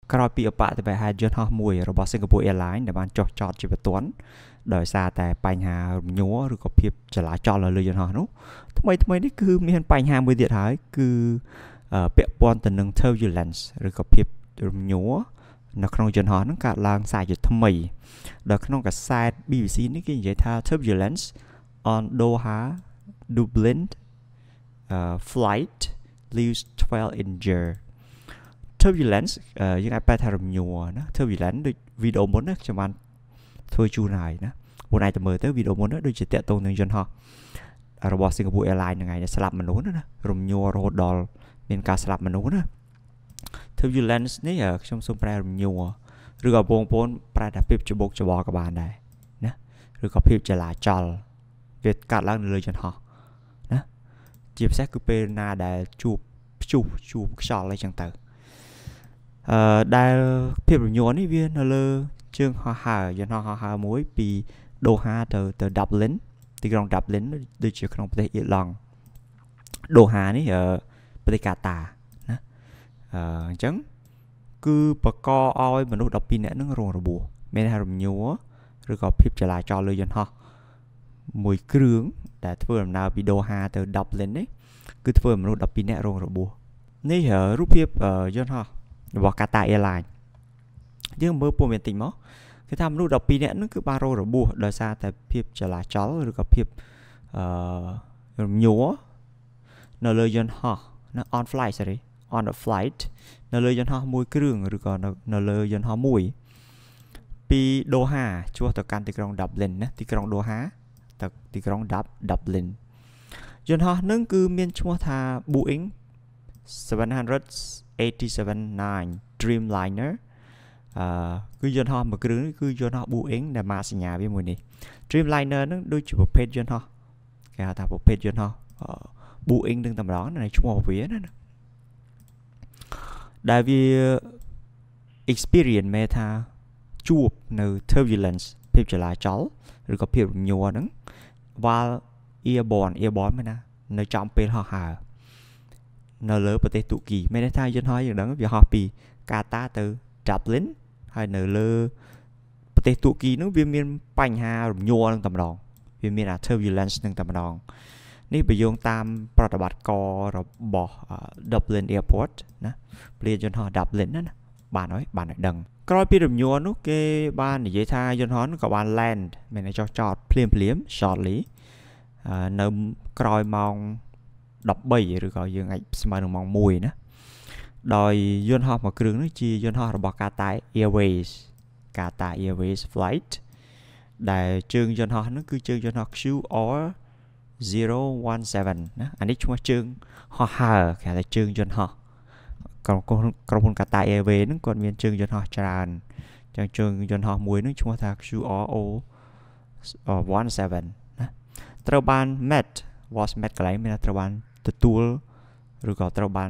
ក្រោយពីអបអតិបិហេតុយន្តហោះមួយរបស់ Singapore Airlines ដែលបានចុះចតជាបន្ទាន់ដោយសារតែបញ្ហារំញ័រឬក៏ភាពចលាចលនៅលើយន្តហោះនោះថ្មីនេះគឺមានបញ្ហាមួយទៀតហើយគឺពាក់ព័ន្ធទៅនឹង turbulence ឬក៏ភាពរំញ័រនៅក្នុងយន្តហោះហ្នឹងកើតឡើងសារជាថ្មីដល់ក្នុងកាសែត BBC នេះគេនិយាយថា turbulence on Doha Dublin flight leaves 12 injured turbulence យើងអាចបែរថារំញ័រណា turbulence ដូចវីដេអូមុនណាខ្ញុំបានធ្វើជូនហើយណាបងឯងទៅមើលទៅវីដេអូមុនដូចជាតាក់ទងនឹងយន្តហោះរបស់ Singapore Airlines ហ្នឹងឯងដែលស្លាប់មនុស្សណារំញ័ររហូតដល់មានការស្លាប់មនុស្សណា turbulence នេះខ្ញុំសូមប្រែរំញ័រឬក៏បងប្អូនប្រែថាភាពច្បុកច្បល់ក៏បានដែរណាឬក៏ភាពចលាចលវាកាត់ឡើងនៅលើយន្តហោះណាជាពិសេសគឺពេលណាដែលជួបខ្យល់អីចឹងទៅដែលភាពរញ័រនេះវានៅលើជើងហោះហើរយន្តហោះហើរមួយពីដូហាទៅ Dublin ទីក្រុង Dublin ដូចជាក្នុងប្រទេសអ៊ីឡង់ដូហានេះប្រទេសកាតាណាអញ្ចឹងគឺបកឲ្យមនុស្ស12នាក់នឹងរងរបួសមានថារំញ័រឬក៏ភាពចលាចលលើយន្តហោះមួយគ្រឿងដែលធ្វើដំណើរពីដូហាទៅ Dublin នេះគឺធ្វើឲ្យមនុស្ស12នាក់រងរបួសនេះរូបភាពយន្តហោះរបស់ Qatar Airlines យើងមើលព័ត៌មានតិចមកគេថាមនុស្ស12នាក់ហ្នឹងគឺបានរងរបួសដោយសារតែភាពចលាចលឬក៏ភាពរំញ័រនៅលើយន្តហោះណា on a flight នៅលើយន្តហោះមួយគ្រឿងឬក៏នៅលើយន្តហោះមួយពីដូហាឆ្ពោះទៅកាន់ទីក្រុង Dublin ណាទីក្រុងដូហាទៅទីក្រុង Dublin យន្តហោះហ្នឹងគឺមានឈ្មោះថា Boeing 787-9 Dreamliner គឺយន្តហោះមួយគ្រឿងគឺយន្តហោះ Boeing ដែលម៉ាកសញ្ញាវាមួយនេះ Dreamliner ហ្នឹងដូចជាប្រភេទយន្តហោះគេហៅថាប្រភេទយន្តហោះ Boeing នឹងតែម្ដងណាឈ្មោះរបស់វាណាដែលវា experience មែនថាជួបនៅ turbulence ភាពចលាចលឬក៏ភាពរញ័រហ្នឹង while airborne មែនណានៅចំពេលហោះហើរនៅលើប្រទេសទូគីមានន័យថាយន្តហោះយើងដឹងវាហោះពីកាតាទៅ Dublin ហើយនៅលើប្រទេសទូគីហ្នឹងវាមានបញ្ហារញ័រនឹងតែម្ដងវាមាន turbulence នឹងតែម្ដងនេះបើយោងតាមប្រតិបត្តិការរបស់ Dublin Airport ណាព្រាយន្តហោះ Dublin ណាបានឲ្យដឹងក្រោយពីរញ័រនោះគេបាននិយាយថាយន្តហោះនោះក៏បាន land មានន័យចតភ្លាម shortly នៅក្រោយម៉ោង13ឬក៏យើងអាចស្មើនឹងម៉ោង1ណាដោយយន្តហោះមួយគ្រឿងនេះជាយន្តហោះរបស់ Qatar Airways flight ដែលជើងយន្តហោះនោះគឺជើងយន្តហោះ QR017 ណាអានេះឈ្មោះជើងហោះហើរគេហៅថាជើងយន្តហោះក្រុមហ៊ុន Qatar Airways ហ្នឹងគាត់មានជើងយន្តហោះច្រើនចឹងជើងយន្តហោះមួយហ្នឹងឈ្មោះថា QR017 ណាត្រូវបាន was met កន្លែងមានថាត្រូវបានទទួលឬក៏ត្រូវបាន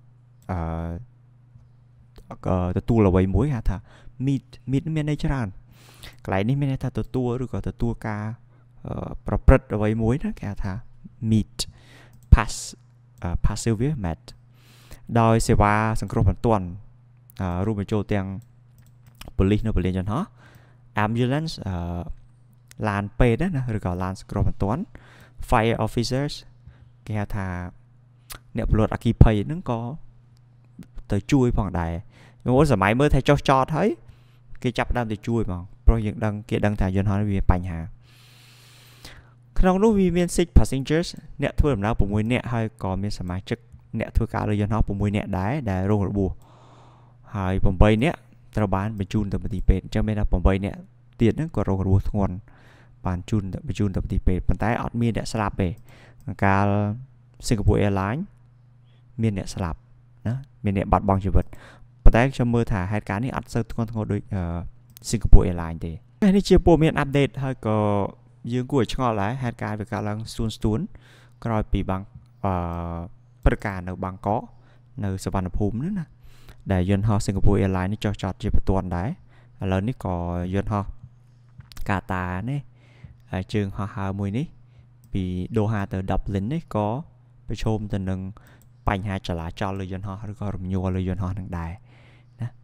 ទទួលអ្វីមួយហៅថា meet មានន័យច្រើនកន្លែងនេះមានន័យថាទទួលឬក៏ទទួលការប្រព្រឹត្តអ្វីមួយណាគេហៅថា meet passive met ដោយសេវាសង្គ្រោះបន្ទាន់រួមបញ្ចូលទាំងប៉ូលីសនៅពលានយន្តហោះ ambulance ឡានពេទ្យណាឬក៏ឡានសង្គ្រោះបន្ទាន់ fire officers គេហៅថាអ្នកពលរដ្ឋអគ្គិភ័យហ្នឹងក៏ទៅជួយផងដែរមកសម័យមើលថាចុះចតហើយគេចាប់ដើមទៅជួយហ្មងព្រោះយើងគេដឹងថាយន្តហោះនេះវាបញ្ហាក្នុងនោះវាមាន 6 passengers អ្នកធ្វើដំណើរ6នាក់ហើយក៏មានសមាជិកអ្នកធ្វើការលើយន្តហោះ6នាក់ដែរដែលរងរបួសហើយ8នាក់ត្រូវបានបញ្ជូនទៅមន្ទីរពេទ្យអញ្ចឹងមានថា8នាក់ទៀតហ្នឹងក៏រងរបួសធ្ងន់បានបញ្ជូនទៅមន្ទីរពេទ្យប៉ុន្តែអត់មានអ្នកស្លាប់ទេកាល Singapore Airlines មានអ្នកស្លាប់ណាមានអ្នកបាត់បង់ជីវិតប៉ុន្តែខ្ញុំមើលថាហេតុការណ៍នេះអត់សូវធ្ងន់ធ្ងរដូច Singapore Airlines ទេនេះជាព័ត៌មានអាប់ដេតហើយក៏យើងគួរឲ្យឆ្ងល់ដែរហេតុការណ៍វាកើតឡើងស្ទួនក្រោយពីព្រឹត្តិការណ៍នៅបាងកកនៅសុវណ្ណភូមិហ្នឹងណាដែលយន្តហោះ Singapore Airlines នេះចុះចតជាបន្ទាន់ដែរឥឡូវនេះក៏យន្តហោះ Qatar នេះហើយជើងហោះហើរមួយនេះពីដូហាទៅ Dublin នេះក៏ប្រឈមទៅនឹងបញ្ហាចលាចលលើយន្តហោះឬក៏រំញ័រលើយន្តហោះនឹងដែរណា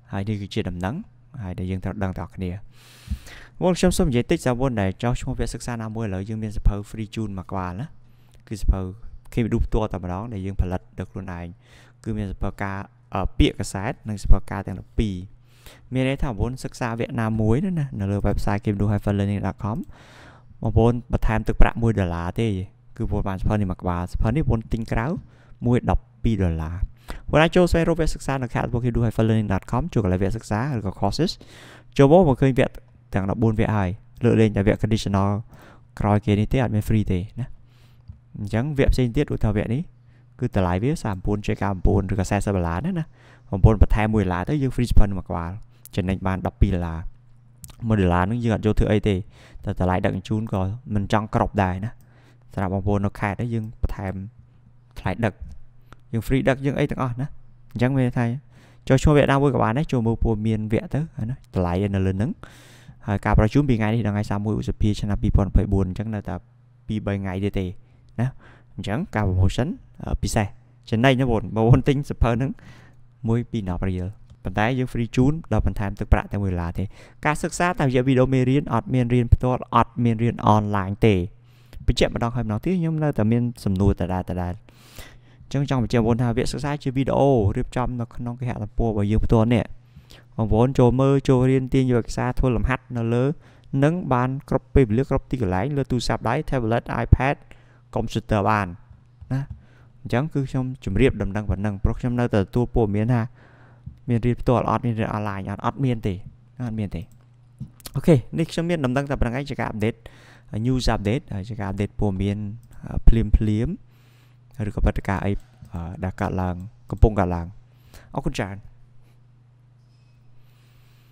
ហើយនេះគឺជាដំណឹងហើយដែលយើងត្រូវដឹងតគ្នាបងខ្ញុំសូមនិយាយតិចសារវុនដែលចោះឈ្មោះវគ្គសិក្សាណាមួយឥឡូវយើងមានសភៅ free tune មួយក្បាលណាគឺសភៅគេវិឌូផ្ទាល់តែម្ដងដែលយើងផលិតដោយខ្លួនឯងគឺមានសភៅការពាក្យកាសែតនិងសភៅការទាំង12មានន័យថាបងប្អូនសិក្សាវគ្គណាមួយណានៅលើ website kevidu-learning.com បងប្អូនបន្ថែមទឹកប្រាក់$1ទេគឺបងប្អូនបានសភៅនេះមួយក្បាលសភៅនេះបងប្អូនទិញក្រៅ$12បងអាចចូលស្វែងរកវគ្គសិក្សានៅខាង kevidu-learning.com ចូលកន្លែងវគ្គសិក្សាឬក៏ courses ចូលមកឃើញវគ្គទាំង14វគ្គហើយលើកលែងតែវគ្គ conditional ក្រោយគេនេះទេអត់មាន free ទេណាអញ្ចឹងវគ្គផ្សេងទៀតឧទាហរណ៍វគ្គនេះគឺតម្លៃវា39.99ឬក៏$40ណាបងប្អូនបន្ថែម$1ទៅយើង free សភៅមួយក្បាលចំណេញបាន$12$1ហ្នឹងយើងអត់យកធ្វើអីទេតែតម្លៃដឹកជញ្ជូនក៏មិនចង់គ្រប់ដែរណាសម្រាប់បងប្អូននៅខេត្តហ្នឹងយើងបន្ថែមថ្លៃដឹកយើង free ដឹកយើងអីទាំងអស់ណាអញ្ចឹងមានថាចូលឈ្មោះវគ្គណាមួយក៏បានដែរចូលមើលព័ត៌មានវគ្គទៅណាតម្លៃនៅលើហ្នឹងហើយការប្រជុំពីថ្ងៃនេះដល់ថ្ងៃ31ឧសភាឆ្នាំ2024អញ្ចឹងនៅតែ2-3ថ្ងៃទៀតទេណាអញ្ចឹងការ promotion ពិសេសចំណេញណាបងប្អូនទិញសភៅហ្នឹង1-2រៀលប៉ុន្តែយើង free ជូនដល់បន្ថែមទឹកប្រាក់តែ$1ទេការសិក្សាតាមរយៈវីដេអូមេរៀនអត់មានរៀនផ្ទាល់អត់មានរៀនអនឡាញទេបញ្ជាក់ម្ដងហើយម្ដងទៀតខ្ញុំនៅតែមានសំណួរដដែលអញ្ចឹងចង់បញ្ជាក់បងប្អូនថាវគ្គសិក្សាជាវីដេអូរៀបចំនៅក្នុងគេហទំព័ររបស់យើងផ្ទាល់នេះបងប្អូនចូលមើលចូលរៀនទាញយកឯកសារធ្វើលំហាត់នៅលើនឹងបានគ្រប់ពេលវេលាគ្រប់ទីកន្លែងលើទូរស័ព្ទដៃ tablet iPad computer បានណាអញ្ចឹងគឺខ្ញុំជម្រាបដំណឹងប៉ុណ្ណឹងព្រោះខ្ញុំនៅតែទទួលព័ត៌មានថាមានរៀនផ្ទាល់អត់មានរៀនអនឡាញអត់មានទេអូខេនេះខ្ញុំមានដំណឹងតែប៉ុណ្្នឹងឯងជាការអាប់ដេត news update ជាការអាប់ដេតព័ត៌មានភ្លាមឬក៏ព្រឹត្តិការណ៍អីដែលកើតឡើងកំពុងកើតឡើងអរគុណច្រើន